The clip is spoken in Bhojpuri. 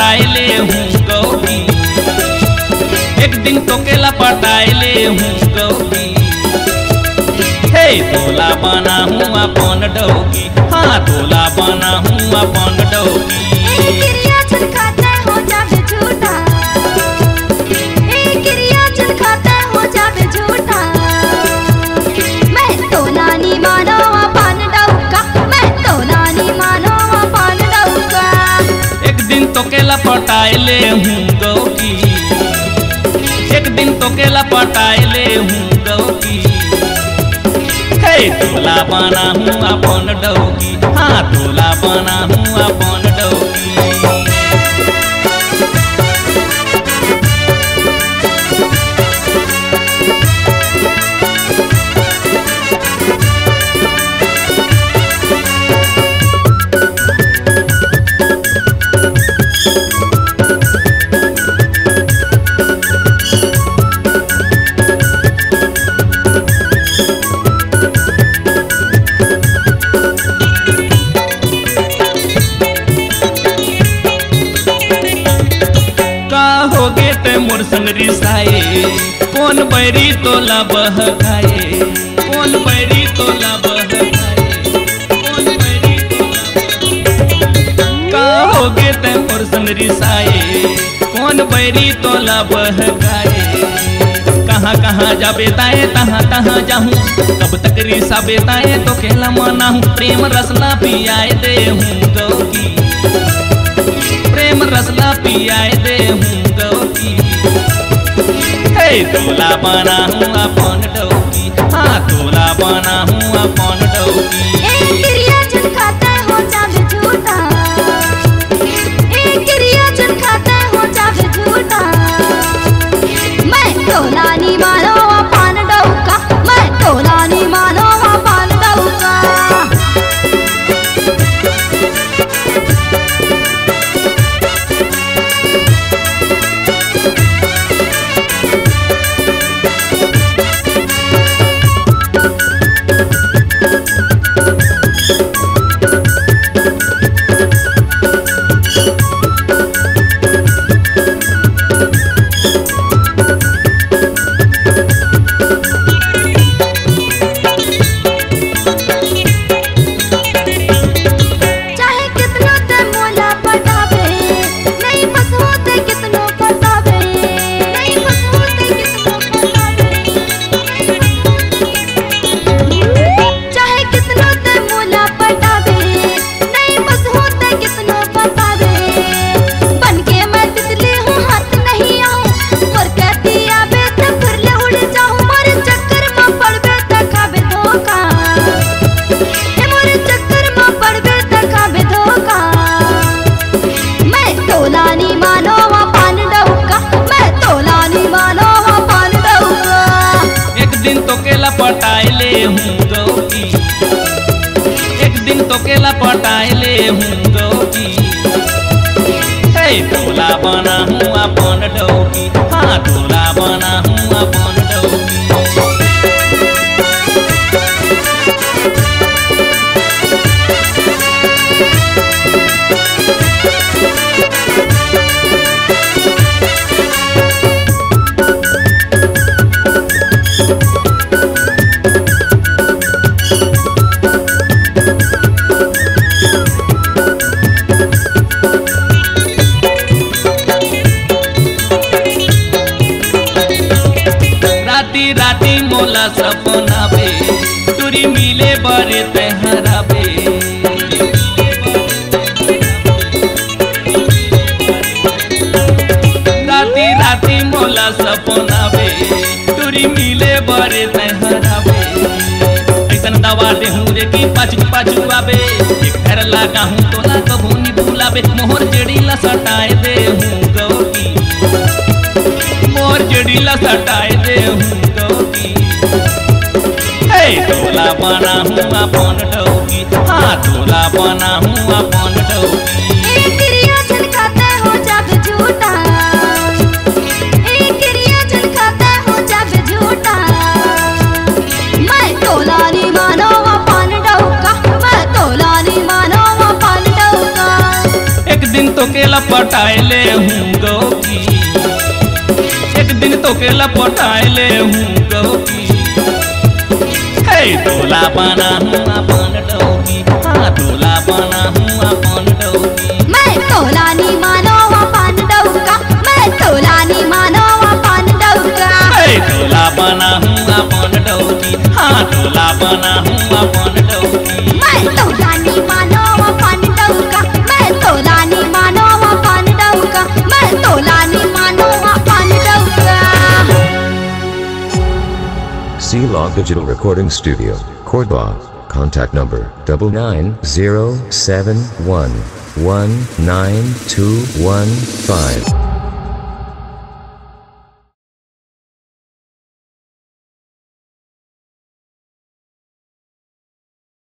पटाइले हूँ गौरी, एक दिन तो केला पटाइले हूँ गौरी। हे तोला बना हूँ अपन डौकी, हाँ तोला बना हूँ अपन डौकी। तो केला पटाइले हूँ गौकी, एक दिन तो केला पटाइले हूँ गौकी। हे तोला बना हूँ अपन डौकी, हाँ तोला बना हूँ अपन डौकी। मोर संग रिसाए कौन बैरी तोला बहकाए, कौन बैरी तोला बहकाए, कौन बैरी तोला का होगे ते मोर संग रिसाए कौन बैरी तोला बहकाए। कहाँ कहाँ जाबे ताए तहाँ तहाँ जाहूँ, कब तक रिसा बेताए तो केला माना हूँ। प्रेम रसला पियाए दे हूँ गौरी, प्रेम रसला पियाए दे हूँ गौरी। हे तोला बना हूँ अपन डौकी, हाँ तोला बना हूँ अपन डौकी। मैं तोला नी मानो अपन डौका, मैं तोला नी मानो अपन डौका। पटाइले हूँ गौरी, एक दिन तो केला पटाइले हूँ गौरी। हे तोला बना हूँ अपन डौकी, हाँ तोला बना हूँ अपन डौकी। राती मोला सपना बे तुरी मिले बरे तेहरा बे। राती मोला सपना बे तुरी मिले बरे तेहरा बे। ऐसन दवा दे हूँ रे की पाछू पाछू आबे, एक घर लगा हूँ तो ना कभू नहीं भूलाबे। मोहर जड़ी ला सटाए दे हूँ गौरी, मोहर जड़ी ला सटाए दे हूँ गौरी। हे तोला बना हूँ अपन डौकी, हाँ तोला बना हूँ अपन डौकी। मैं तोला नी मानो अपन डौका, मैं तोला नी मानो अपन डौका। एक दिन तो केला लपटाइले हूँ गौकी, एक दिन तोके लपटाइले हूँ गौकी। हे तोला बना हूँ अपन डौकी, हाँ तोला बना हूँ अपन डौकी। मैं तोला नी मानो अपन डौका, मैं तोला नी मानो अपन डौका। हे तोला बना हूँ अपन डौकी, हाँ तोला बना हूँ अपन डौकी। मैं तोला नी मानो अपन डौका, मैं तोला नी मानो अपन डौका, मैं तोला नी मानो अपन डौका। C-Log Digital Recording Studio, Cordoba. Contact number 99071192115.